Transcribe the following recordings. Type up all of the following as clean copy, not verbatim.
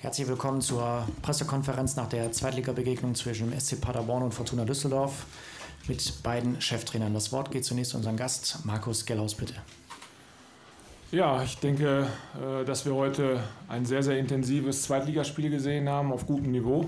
Herzlich willkommen zur Pressekonferenz nach der Zweitligabegegnung zwischen SC Paderborn und Fortuna Düsseldorf mit beiden Cheftrainern. Das Wort geht zunächst unseren Gast, Markus Gellhaus, bitte. Ja, ich denke, dass wir heute ein sehr, sehr intensives Zweitligaspiel gesehen haben, auf gutem Niveau.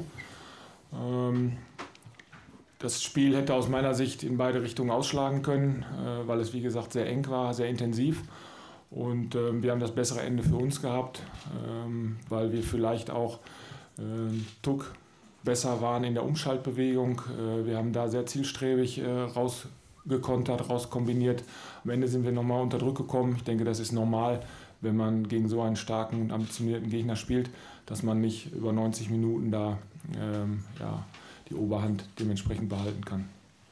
Das Spiel hätte aus meiner Sicht in beide Richtungen ausschlagen können, weil es, wie gesagt, sehr eng war, sehr intensiv. Und wir haben das bessere Ende für uns gehabt, weil wir vielleicht auch Tuck besser waren in der Umschaltbewegung. Wir haben da sehr zielstrebig rausgekontert, rauskombiniert. Am Ende sind wir nochmal unter Druck gekommen. Ich denke, das ist normal, wenn man gegen so einen starken und ambitionierten Gegner spielt, dass man nicht über 90 Minuten da die Oberhand dementsprechend behalten kann.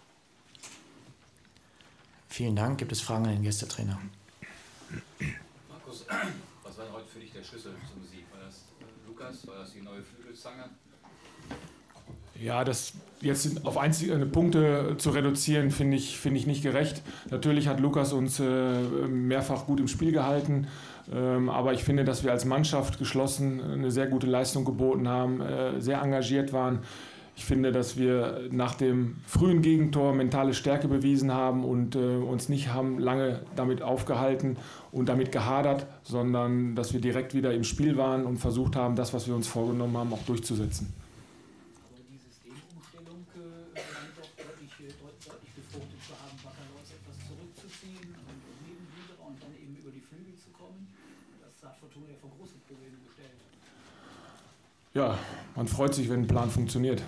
Vielen Dank. Gibt es Fragen an den Gästetrainer? Markus, was war heute für dich der Schlüssel zum Sieg? War das Lukas? War das die neue Flügelzange? Ja, das jetzt auf einzelne Punkte zu reduzieren, finde ich nicht gerecht. Natürlich hat Lukas uns mehrfach gut im Spiel gehalten, aber ich finde, dass wir als Mannschaft geschlossen eine sehr gute Leistung geboten haben, sehr engagiert waren. Ich finde, dass wir nach dem frühen Gegentor mentale Stärke bewiesen haben und uns nicht haben lange damit aufgehalten und damit gehadert, sondern dass wir direkt wieder im Spiel waren und versucht haben, das, was wir uns vorgenommen haben, auch durchzusetzen. Aber die Systemumstellung scheint doch deutlich befruchtet zu haben, Bacalhaus etwas zurückzuziehen und neben Hüderer und dann eben über die Flügel zu kommen. Das hat Fortuna ja vor große Probleme gestellt. Ja, man freut sich, wenn ein Plan funktioniert.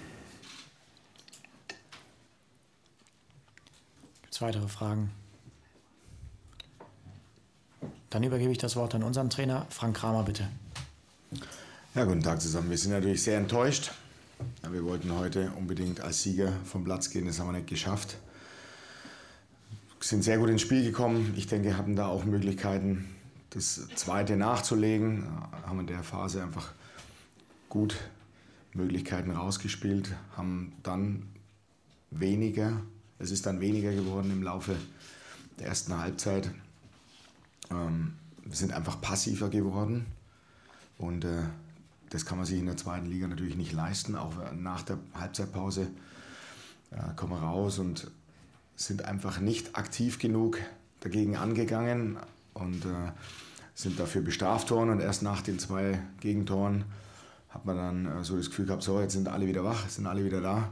Gibt es weitere Fragen? Dann übergebe ich das Wort an unseren Trainer, Frank Kramer, bitte. Ja, guten Tag zusammen. Wir sind natürlich sehr enttäuscht. Ja, wir wollten heute unbedingt als Sieger vom Platz gehen, das haben wir nicht geschafft. Wir sind sehr gut ins Spiel gekommen. Ich denke, wir hatten da auch Möglichkeiten, das zweite nachzulegen. Haben in der Phase einfach gut Möglichkeiten rausgespielt, haben dann es ist dann weniger geworden im Laufe der ersten Halbzeit. Wir sind einfach passiver geworden und das kann man sich in der zweiten Liga natürlich nicht leisten. Auch nach der Halbzeitpause kommen wir raus und sind einfach nicht aktiv genug dagegen angegangen und sind dafür bestraft worden. Und erst nach den 2 Gegentoren hat man dann so das Gefühl gehabt, so, jetzt sind alle wieder wach, sind alle wieder da.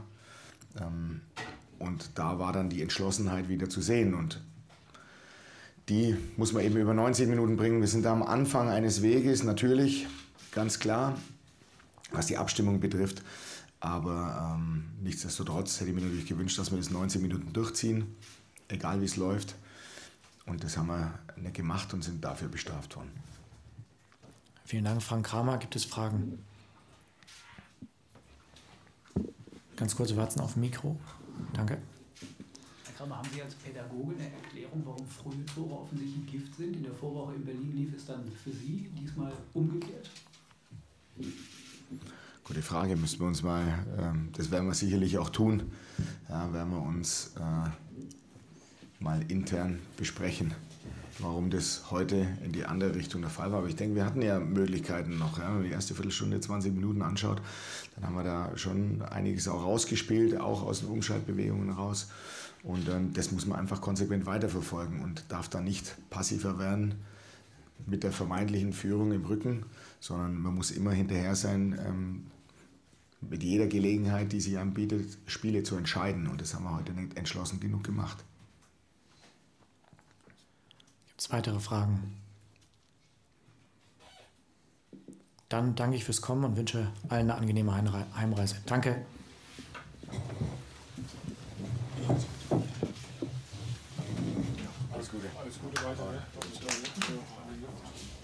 Und da war dann die Entschlossenheit wieder zu sehen. Und die muss man eben über 90 Minuten bringen. Wir sind da am Anfang eines Weges, natürlich, ganz klar, was die Abstimmung betrifft. Aber nichtsdestotrotz hätte ich mir natürlich gewünscht, dass wir das 90 Minuten durchziehen, egal wie es läuft. Und das haben wir nicht gemacht und sind dafür bestraft worden. Vielen Dank, Frank Kramer. Gibt es Fragen? Ganz kurz, wir warten auf dem Mikro. Danke. Herr Kramer, haben Sie als Pädagoge eine Erklärung, warum frühe Tore offensichtlich Gift sind? In der Vorwoche in Berlin lief es dann für Sie diesmal umgekehrt? Gute Frage, müssen wir uns mal, das werden wir sicherlich auch tun, ja, werden wir uns mal intern besprechen, warum das heute in die andere Richtung der Fall war. Aber ich denke, wir hatten ja Möglichkeiten noch. Ja. Wenn man die erste Viertelstunde, 20 Minuten anschaut, dann haben wir da schon einiges auch rausgespielt, auch aus den Umschaltbewegungen raus. Und das muss man einfach konsequent weiterverfolgen und darf da nicht passiver werden mit der vermeintlichen Führung im Rücken, sondern man muss immer hinterher sein, mit jeder Gelegenheit, die sich einem bietet, Spiele zu entscheiden. Und das haben wir heute nicht entschlossen genug gemacht. Gibt es weitere Fragen? Dann danke ich fürs Kommen und wünsche allen eine angenehme Heimreise. Danke. Alles Gute weiter.